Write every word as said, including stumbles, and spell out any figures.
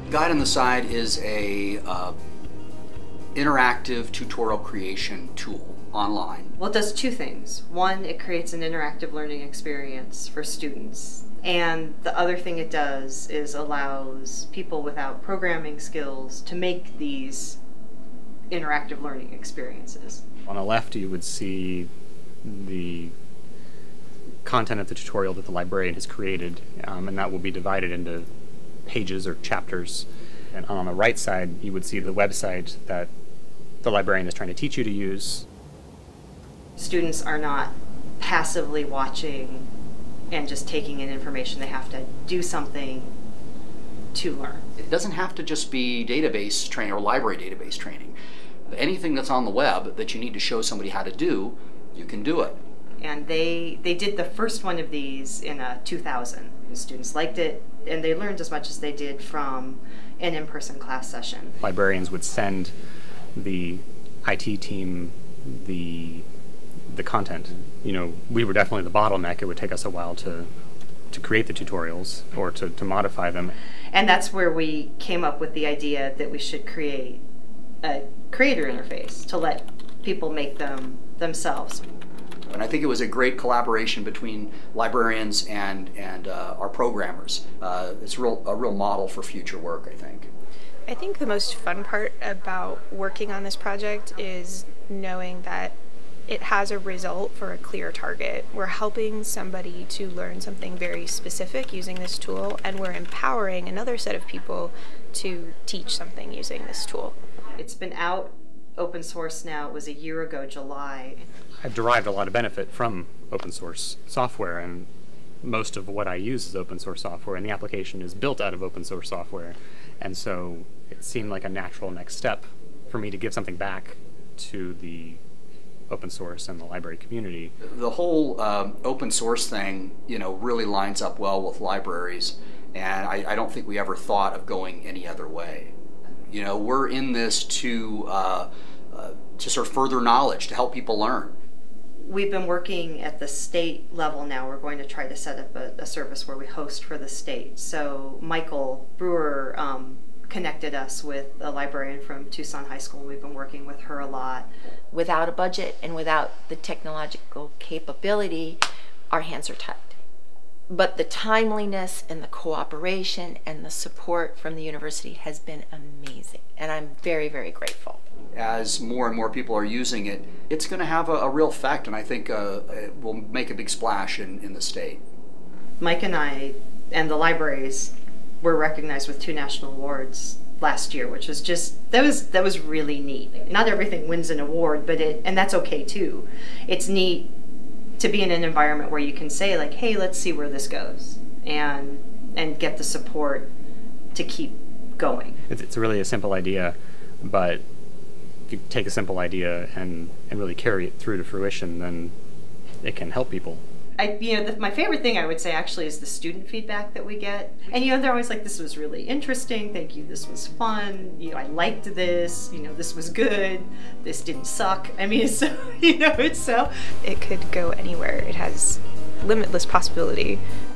Guide on the Side is a uh, interactive tutorial creation tool online. Well, it does two things. One, it creates an interactive learning experience for students. And the other thing it does is allows people without programming skills to make these interactive learning experiences. On the left, you would see the content of the tutorial that the librarian has created, um, and that will be divided into pages or chapters. And on the right side, you would see the website that the librarian is trying to teach you to use. Students are not passively watching and just taking in information. They have to do something to learn. It doesn't have to just be database training or library database training. Anything that's on the web that you need to show somebody how to do, you can do it. And they they did the first one of these in uh, two thousand. The students liked it, and they learned as much as they did from an in-person class session. Librarians would send the I T team the the content. You know, we were definitely the bottleneck. It would take us a while to to create the tutorials or to, to modify them. And that's where we came up with the idea that we should create a creator interface to let people make them themselves. And I think it was a great collaboration between librarians and, and uh, our programmers. Uh, it's real, a real model for future work, I think. I think the most fun part about working on this project is knowing that it has a result for a clear target. We're helping somebody to learn something very specific using this tool, and we're empowering another set of people to teach something using this tool. It's been out open source now. It was a year ago, July. I've derived a lot of benefit from open source software, and most of what I use is open source software, and the application is built out of open source software. And so it seemed like a natural next step for me to give something back to the open source and the library community. The whole um, open source thing, you know, really lines up well with libraries, and I, I don't think we ever thought of going any other way. You know, we're in this to uh, uh, to sort of further knowledge, to help people learn. We've been working at the state level now. We're going to try to set up a, a service where we host for the state. So Michael Brewer um, connected us with a librarian from Tucson High School. We've been working with her a lot. Without a budget and without the technological capability, our hands are tied. But the timeliness and the cooperation and the support from the university has been amazing, and I'm very, very grateful. As more and more people are using it, it's going to have a, a real effect, and I think uh, it will make a big splash in, in the state. Mike and I and the libraries were recognized with two national awards last year, which was just, that was that was really neat. Not everything wins an award, but it, and that's okay too. It's neat to be in an environment where you can say like, hey, let's see where this goes, and and get the support to keep going. It's, it's really a simple idea, but if you take a simple idea and, and really carry it through to fruition, then it can help people. I, you know, the, my favorite thing I would say actually is the student feedback that we get. And you know, they're always like, this was really interesting, thank you, this was fun, you know, I liked this, you know, this was good, this didn't suck. I mean, it's so, you know, it's so. It could go anywhere. It has limitless possibility